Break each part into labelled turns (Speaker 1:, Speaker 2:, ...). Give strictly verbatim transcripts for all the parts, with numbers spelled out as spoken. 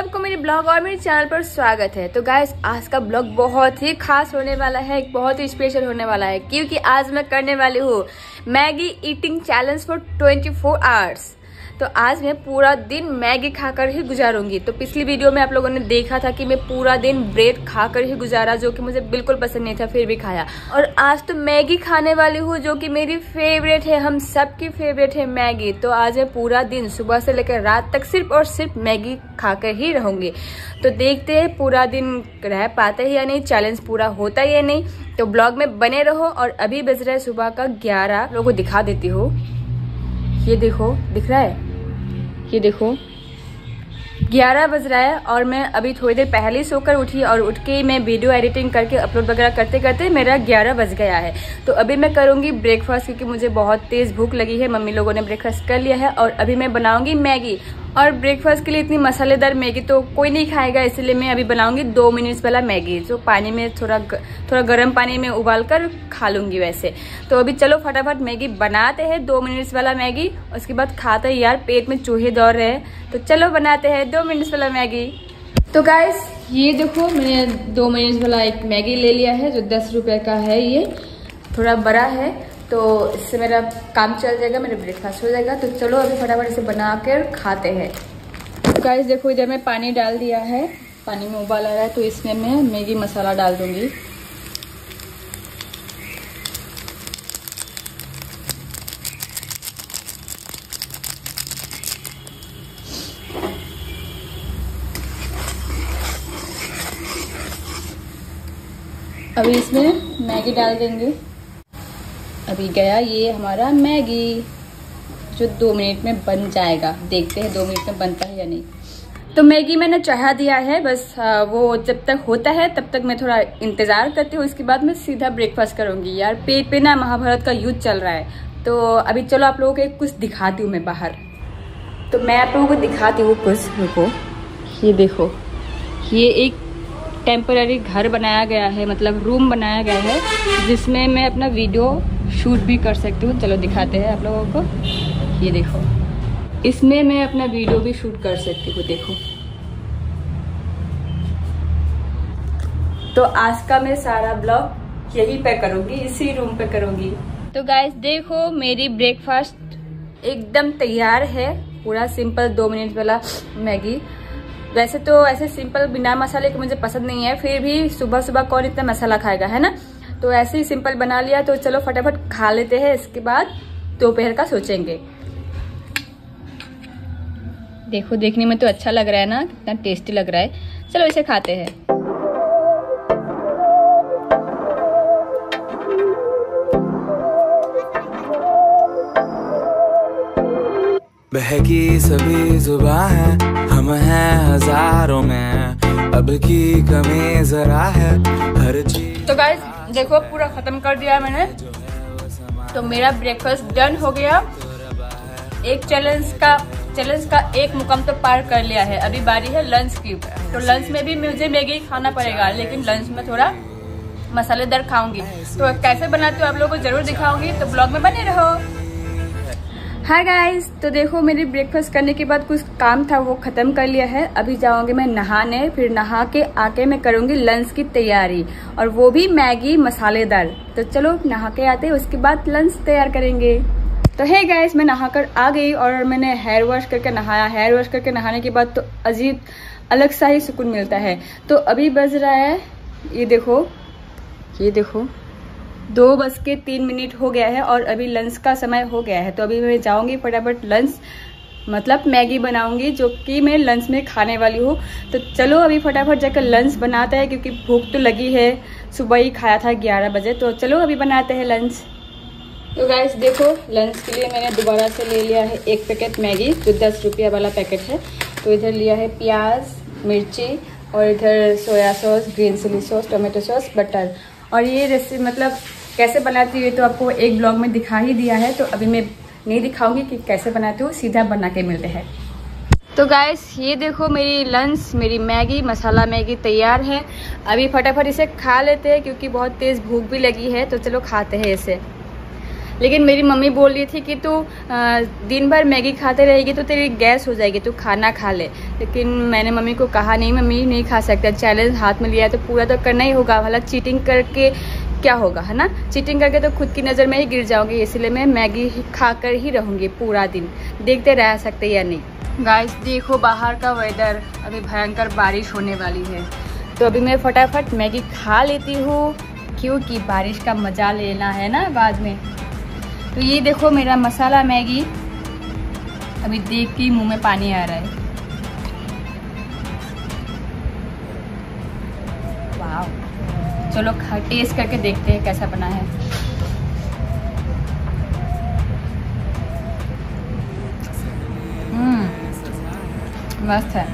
Speaker 1: सबको मेरे ब्लॉग और मेरे चैनल पर स्वागत है। तो गाइस आज का ब्लॉग बहुत ही खास होने वाला है, बहुत ही स्पेशल होने वाला है क्योंकि आज मैं करने वाली हूँ Maggi eating challenge for twenty four hours. तो आज मैं पूरा दिन मैगी खाकर ही गुजारूंगी। तो पिछली वीडियो में आप लोगों ने देखा था कि मैं पूरा दिन ब्रेड खाकर ही गुजारा, जो कि मुझे बिल्कुल पसंद नहीं था, फिर भी खाया। और आज तो मैगी खाने वाली हूँ जो कि मेरी फेवरेट है, हम सबकी फेवरेट है मैगी। तो आज मैं पूरा दिन सुबह से लेकर रात तक सिर्फ और सिर्फ मैगी खाकर ही रहूंगी। तो देखते हैं पूरा दिन रह पाते हैं या नहीं, चैलेंज पूरा होता है या नहीं। तो ब्लॉग में बने रहो। और अभी बज रहा है सुबह का ग्यारह। लोगों को दिखा देती हूँ, ये देखो, दिख रहा है, ये देखो ग्यारह बज रहा है और मैं अभी थोड़ी देर पहले ही सोकर उठी और उठ के मैं वीडियो एडिटिंग करके अपलोड वगैरह करते करते मेरा ग्यारह बज गया है। तो अभी मैं करूंगी ब्रेकफास्ट क्योंकि मुझे बहुत तेज भूख लगी है। मम्मी लोगों ने ब्रेकफास्ट कर लिया है और अभी मैं बनाऊंगी मैगी। और ब्रेकफास्ट के लिए इतनी मसालेदार मैगी तो कोई नहीं खाएगा, इसलिए मैं अभी बनाऊंगी दो मिनट्स वाला मैगी, जो पानी में थोड़ा थोड़ा गर्म पानी में उबाल कर खा लूंगी वैसे। तो अभी चलो फटाफट मैगी बनाते हैं, दो मिनट्स वाला मैगी। उसके बाद खाते हैं, यार पेट में चूहे दौड़ रहे हैं। तो चलो बनाते हैं दो मिनट्स वाला मैगी। तो गाइस ये देखो, मैंने दो मिनट्स वाला एक मैगी ले लिया है जो दस रुपए का है। ये थोड़ा बड़ा है तो इससे मेरा काम चल जाएगा, मेरा ब्रेकफास्ट हो जाएगा। तो चलो अभी फटाफट इसे बना कर खाते हैं। तो गाइस देखो, इधर मैं पानी डाल दिया है, पानी में उबाल आ रहा है। तो इसमें मैं मैगी मसाला डाल दूंगी। अभी इसमें मैगी डाल देंगे। अभी गया ये हमारा मैगी जो दो मिनट में बन जाएगा। देखते हैं दो मिनट में बनता है या नहीं। तो मैगी मैंने चढ़ा दिया है, बस वो जब तक होता है तब तक मैं थोड़ा इंतजार करती हूँ। इसके बाद मैं सीधा ब्रेकफास्ट करूंगी। यार पेट पे ना महाभारत का युद्ध चल रहा है। तो अभी चलो आप लोगों को कुछ दिखाती हूँ मैं बाहर। तो मैं आप लोगों को दिखाती हूँ कुछ। रुको, ये देखो, ये एक टेम्पररी घर बनाया गया है, मतलब रूम बनाया गया है जिसमें मैं अपना वीडियो शूट भी कर सकती हूँ। चलो दिखाते हैं आप लोगों को। ये देखो, इसमें मैं अपना वीडियो भी शूट कर सकती हूँ। देखो, तो आज का मैं सारा ब्लॉग यहीं पे करूंगी, इसी रूम पे करूंगी। तो गाइस देखो, मेरी ब्रेकफास्ट एकदम तैयार है। पूरा सिंपल दो मिनट वाला मैगी। वैसे तो ऐसे सिंपल बिना मसाले के मुझे पसंद नहीं है, फिर भी सुबह सुबह कौन इतना मसाला खाएगा, है ना। तो ऐसे ही सिंपल बना लिया। तो चलो फटाफट खा लेते हैं, इसके बाद दोपहर का सोचेंगे। देखो, देखने में तो अच्छा लग रहा है ना, कितना टेस्टी लग रहा है। चलो इसे खाते हैं।
Speaker 2: बहकी सभी जुबां है, हम हैं हजारों में, अब की कमी जरा है हर चीज। तो
Speaker 1: गाइस देखो, पूरा खत्म कर दिया मैंने। तो मेरा ब्रेकफास्ट डन हो गया। एक चैलेंज का चैलेंज का एक मुकाम तो पार कर लिया है। अभी बारी है लंच की। तो लंच में भी मुझे मैगी खाना पड़ेगा, लेकिन लंच में थोड़ा मसालेदार खाऊंगी। तो कैसे बनाती हूँ आप लोगों को जरूर दिखाऊंगी, तो ब्लॉग में बने रहो। हाय गाइस, तो देखो मेरी ब्रेकफास्ट करने के बाद कुछ काम था वो खत्म कर लिया है। अभी जाऊंगी मैं नहाने, फिर नहा के आके मैं करूंगी लंच की तैयारी, और वो भी मैगी मसालेदार। तो चलो नहा के आते हैं, उसके बाद लंच तैयार करेंगे। तो हे गाइस, मैं नहाकर आ गई और मैंने हेयर वॉश करके नहाया। हेयर वॉश करके नहाने के बाद तो अजीब अलग सा ही सुकून मिलता है। तो अभी बज रहा है, ये देखो, ये देखो दो बज के तीन मिनट हो गया है और अभी लंच का समय हो गया है। तो अभी मैं जाऊंगी फटाफट लंच, मतलब मैगी बनाऊंगी जो कि मैं लंच में खाने वाली हूँ। तो चलो अभी फटाफट जाकर लंच बनाते हैं क्योंकि भूख तो लगी है, सुबह ही खाया था ग्यारह बजे। तो चलो अभी बनाते हैं लंच। तो गाइस देखो, लंच के लिए मैंने दोबारा से ले लिया है एक पैकेट मैगी जो दस रुपया वाला पैकेट है। तो इधर लिया है प्याज, मिर्ची, और इधर soya sauce, green chilli sauce, tomato sauce, butter. और ये रेसिपी मतलब कैसे बनाती हूँ तो आपको एक ब्लॉग में दिखा ही दिया है। तो अभी मैं नहीं दिखाऊंगी कि कैसे बनाती हूँ, सीधा बना के मिलते हैं। तो गाइस ये देखो, मेरी लंच, मेरी मैगी मसाला मैगी तैयार है। अभी फटाफट इसे खा लेते हैं क्योंकि बहुत तेज भूख भी लगी है। तो चलो खाते हैं इसे। लेकिन मेरी मम्मी बोल रही थी कि तू दिन भर मैगी खाते रहेगी तो तेरी गैस हो जाएगी, तू खाना खा ले। लेकिन मैंने मम्मी को कहा नहीं मम्मी नहीं खा सकता, चैलेंज हाथ में लिया है तो पूरा तो करना ही होगा, भला चीटिंग करके क्या होगा, है ना। चीटिंग करके तो खुद की नज़र में ही गिर जाऊंगी, इसलिए मैं मैगी खा कर ही रहूँगी पूरा दिन, देखते रह सकते या नहीं। गाइस देखो बाहर का वेदर, अभी भयंकर बारिश होने वाली है, तो अभी मैं फटाफट मैगी खा लेती हूँ क्योंकि बारिश का मज़ा लेना है ना बाद में। तो ये देखो मेरा मसाला मैगी, अभी देख के मुंह में पानी आ रहा है। वाह, चलो खा टेस्ट करके देखते हैं कैसा बना है। हम्म मस्त है।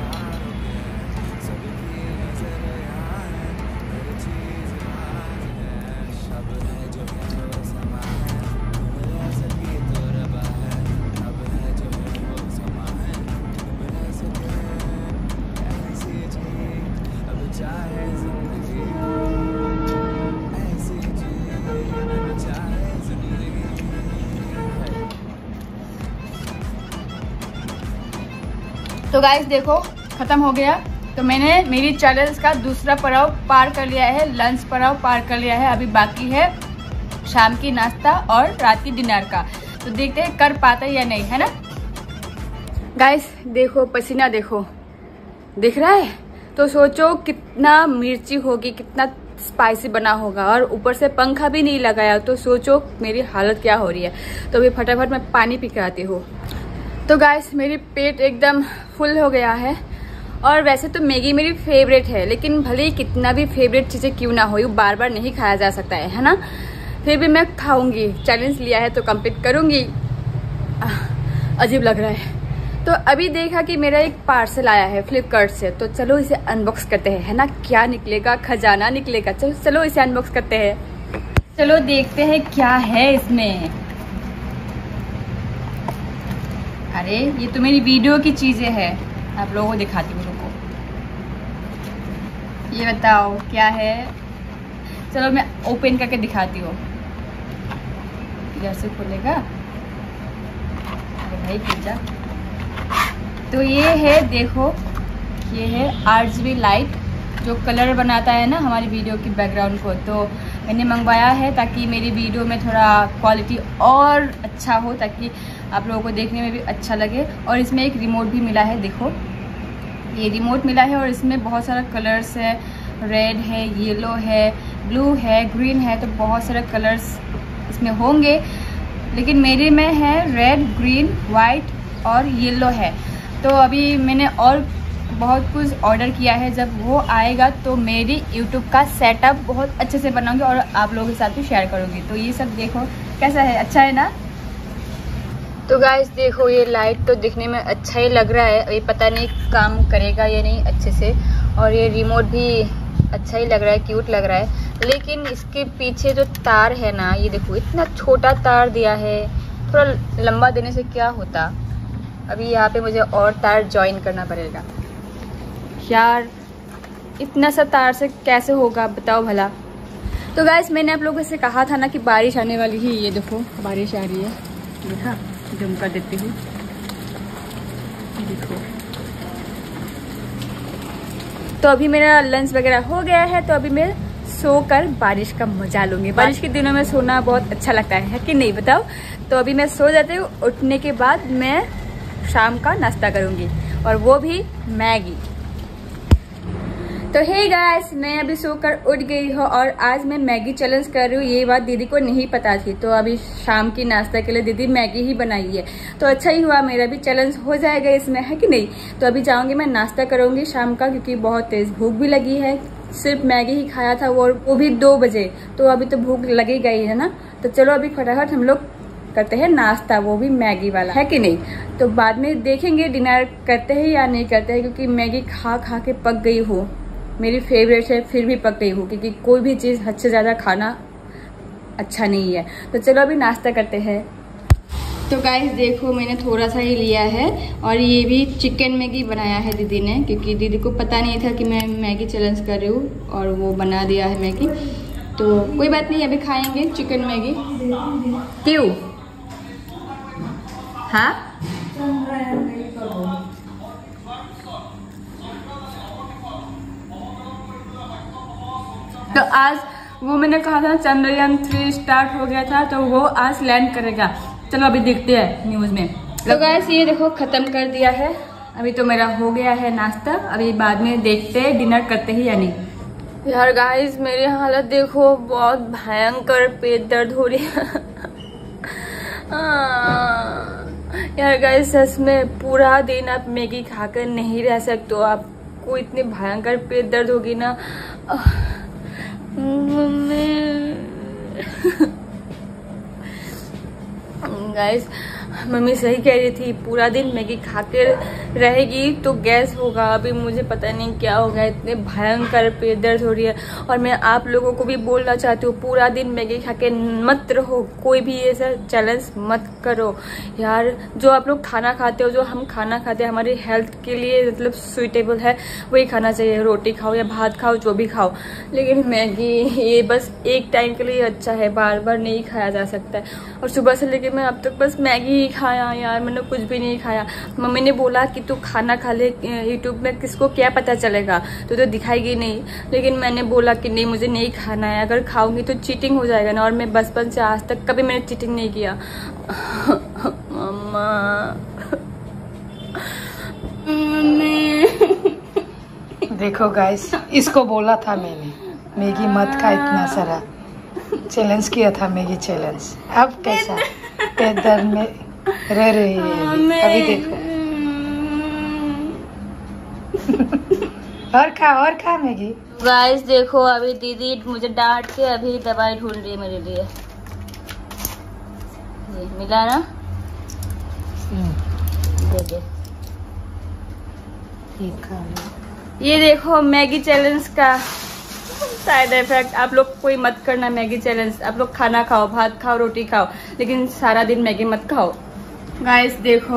Speaker 1: तो गाइस देखो ख़त्म हो गया, तो मैंने मेरी चैलेंज का दूसरा पड़ाव पार कर लिया है, लंच पड़ाव पार कर लिया है। अभी बाकी है शाम की नाश्ता और रात की डिनर का, तो देखते हैं कर पाता है या नहीं, है ना। गाइस देखो पसीना देखो, दिख रहा है, तो सोचो कितना मिर्ची होगी, कितना स्पाइसी बना होगा, और ऊपर से पंखा भी नहीं लगाया, तो सोचो मेरी हालत क्या हो रही है। तो अभी फटाफट मैं पानी पी के आती हूँ। तो गाइस मेरी पेट एकदम फुल हो गया है, और वैसे तो मैगी मेरी फेवरेट है, लेकिन भले ही कितना भी फेवरेट चीज़ें क्यों ना हो, वो बार बार नहीं खाया जा सकता है, है ना। फिर भी मैं खाऊंगी, चैलेंज लिया है तो कंप्लीट करूंगी। अजीब लग रहा है। तो अभी देखा कि मेरा एक पार्सल आया है फ्लिपकार्ट से, तो चलो इसे अनबॉक्स करते हैं, है ना। क्या निकलेगा, खजाना निकलेगा। चलो चलो इसे अनबॉक्स करते हैं। चलो देखते हैं क्या है इसमें। अरे ये तो मेरी वीडियो की चीजें हैं, आप लोगों को दिखाती हूँ, रुको। ये बताओ क्या है। चलो मैं ओपन करके दिखाती हूँ। इधर से खुलेगा, अरे भाई पिज्जा। तो ये है देखो, ये है आरजीबी लाइट, जो कलर बनाता है ना हमारी वीडियो की बैकग्राउंड को। तो मैंने मंगवाया है ताकि मेरी वीडियो में थोड़ा क्वालिटी और अच्छा हो, ताकि आप लोगों को देखने में भी अच्छा लगे। और इसमें एक रिमोट भी मिला है, देखो ये रिमोट मिला है, और इसमें बहुत सारा कलर्स है, रेड है, येलो है, ब्लू है, ग्रीन है, तो बहुत सारे कलर्स इसमें होंगे। लेकिन मेरे में है रेड, ग्रीन, वाइट और येलो है। तो अभी मैंने और बहुत कुछ ऑर्डर किया है, जब वो आएगा तो मेरी यूट्यूब का सेटअप बहुत अच्छे से बनाऊंगी और आप लोगों के साथ भी शेयर करूंगी। तो ये सब देखो कैसा है, अच्छा है ना। तो गाइस देखो ये लाइट तो दिखने में अच्छा ही लग रहा है, ये पता नहीं काम करेगा या नहीं अच्छे से। और ये रिमोट भी अच्छा ही लग रहा है, क्यूट लग रहा है। लेकिन इसके पीछे जो तार है ना, ये देखो इतना छोटा तार दिया है, थोड़ा लंबा देने से क्या होता। अभी यहाँ पे मुझे और तार ज्वाइन करना पड़ेगा यार, इतना सा तार से कैसे होगा बताओ भला। तो गाइस मैंने आप लोगों से कहा था ना कि बारिश आने वाली है, ये देखो बारिश आ रही है, देखा जूम कर देती हूँ, देखो। तो अभी मेरा लंच वगैरह हो गया है, तो अभी मैं सोकर बारिश का मजा लूंगी। बारिश के दिनों में सोना बहुत अच्छा लगता है, है कि नहीं बताओ। तो अभी मैं सो जाती हूँ, उठने के बाद मैं शाम का नाश्ता करूंगी, और वो भी मैगी। तो हे गाइस, मैं अभी सोकर उठ गई हूँ और आज मैं मैगी चैलेंज कर रही हूँ। ये बात दीदी को नहीं पता थी, तो अभी शाम की नाश्ता के लिए दीदी मैगी ही बनाई है। तो अच्छा ही हुआ, मेरा भी चैलेंज हो जाएगा इसमें, है कि नहीं। तो अभी जाऊंगी मैं नाश्ता करूंगी शाम का, क्योंकि बहुत तेज भूख भी लगी है। सिर्फ मैगी ही खाया था, वो वो भी दो बजे, तो अभी तो भूख लगेगा ही, है ना। तो चलो अभी फटाफट हम लोग करते हैं नाश्ता, वो भी मैगी वाला, है कि नहीं। तो बाद में देखेंगे डिनर करते हैं या नहीं करते हैं, क्योंकि मैगी खा खा के पक गई हूँ, मेरी फेवरेट है, फिर भी पक गई हूँ, क्योंकि कोई भी चीज़ हद से ज़्यादा खाना अच्छा नहीं है। तो चलो अभी नाश्ता करते हैं। तो गाइस देखो मैंने थोड़ा सा ही लिया है, और ये भी चिकन मैगी बनाया है दीदी ने, क्योंकि दीदी को पता नहीं था कि मैं मैगी चैलेंज कर रही हूँ, और वो बना दिया है मैगी। तो कोई बात नहीं, अभी खाएंगे चिकन मैगी। क्यों? हाँ, तो आज वो मैंने कहा था चंद्रयान थ्री स्टार्ट हो गया था, तो वो आज लैंड करेगा। चलो अभी देखते हैं न्यूज में। तो गाइस ये देखो खत्म कर दिया है। अभी तो मेरा हो गया है नाश्ता, अभी बाद में देखते हैं डिनर करते ही या नहीं। यार गाइस मेरी हालत देखो, बहुत भयंकर पेट दर्द हो रही है। यार गाइस सच में पूरा दिन आप मैगी खाकर नहीं रह सकते हो, आपको इतनी भयंकर पेट दर्द होगी ना। गाइस मम्मी सही कह रही थी, पूरा दिन मैगी खाकर रहेगी तो गैस होगा। अभी मुझे पता नहीं क्या होगा, इतने भयंकर पेट दर्द हो रही है। और मैं आप लोगों को भी बोलना चाहती हूँ, पूरा दिन मैगी खा के मत रहो, कोई भी ऐसा चैलेंज मत करो यार। जो आप लोग खाना खाते हो, जो हम खाना खाते हैं, हमारी हेल्थ के लिए मतलब सुइटेबल है वही खाना चाहिए। रोटी खाओ या भात खाओ, जो भी खाओ, लेकिन मैगी ये बस एक टाइम के लिए अच्छा है, बार बार नहीं खाया जा सकता है। और सुबह से लेके मैं अब तक बस मैगी ही खाया यार, मैंने कुछ भी नहीं खाया। मम्मी ने बोला कि तू खाना खा ले, यूट्यूब में किसको क्या पता चलेगा, तू तो दिखाएगी नहीं। लेकिन मैंने बोला कि नहीं, मुझे नहीं खाना है, अगर खाऊंगी तो चीटिंग हो जाएगा ना। और मैं बचपन से आज तक कभी मैंने चीटिंग नहीं किया। मम्मा
Speaker 3: देखो गाइस, इसको बोला था मैंने मैगी मत खा इतना सारा, चैलेंज किया था मैगी चैलेंज। अब कैसा पेट दर्द में रह रही है अभी, देखो। और खा और खा मैगी।
Speaker 1: गाइस देखो अभी दीदी मुझे डांट के अभी दवाई ढूंढ रही है मेरे लिए। ये मिला ना, देखिए ये देखो मैगी चैलेंज का साइड इफेक्ट। आप लोग कोई मत करना मैगी चैलेंज। आप लोग खाना खाओ, भात खाओ, रोटी खाओ, लेकिन सारा दिन मैगी मत खाओ। गाइस देखो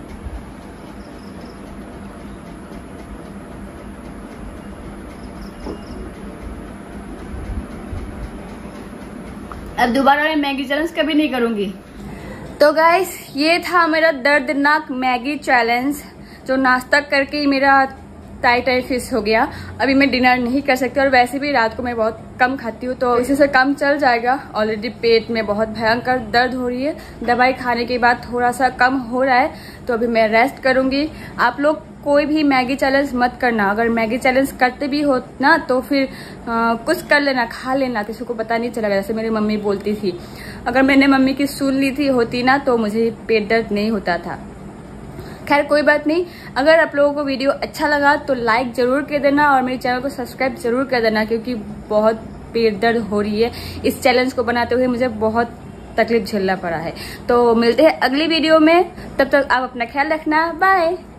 Speaker 1: अब दोबारा मैं मैगी चैलेंज कभी नहीं करूंगी। तो गाइस ये था मेरा दर्दनाक मैगी चैलेंज, जो नाश्ता करके ही मेरा टाई टाई फिश हो गया। अभी मैं डिनर नहीं कर सकती, और वैसे भी रात को मैं बहुत कम खाती हूँ, तो इसी से कम चल जाएगा। ऑलरेडी पेट में बहुत भयंकर दर्द हो रही है, दवाई खाने के बाद थोड़ा सा कम हो रहा है, तो अभी मैं रेस्ट करूंगी। आप लोग कोई भी मैगी चैलेंज मत करना। अगर मैगी चैलेंज करते भी हो ना, तो फिर आ, कुछ कर लेना, खा लेना, किसी को पता नहीं चलेगा, जैसे मेरी मम्मी बोलती थी। अगर मैंने मम्मी की सुन ली थी होती ना, तो मुझे पेट दर्द नहीं होता था। खैर कोई बात नहीं। अगर आप लोगों को वीडियो अच्छा लगा तो लाइक जरूर कर देना, और मेरे चैनल को सब्सक्राइब जरूर कर देना, क्योंकि बहुत पेट दर्द हो रही है। इस चैलेंज को बनाते हुए मुझे बहुत तकलीफ झेलना पड़ा है। तो मिलते हैं अगली वीडियो में, तब तक आप अपना ख्याल रखना। बाय।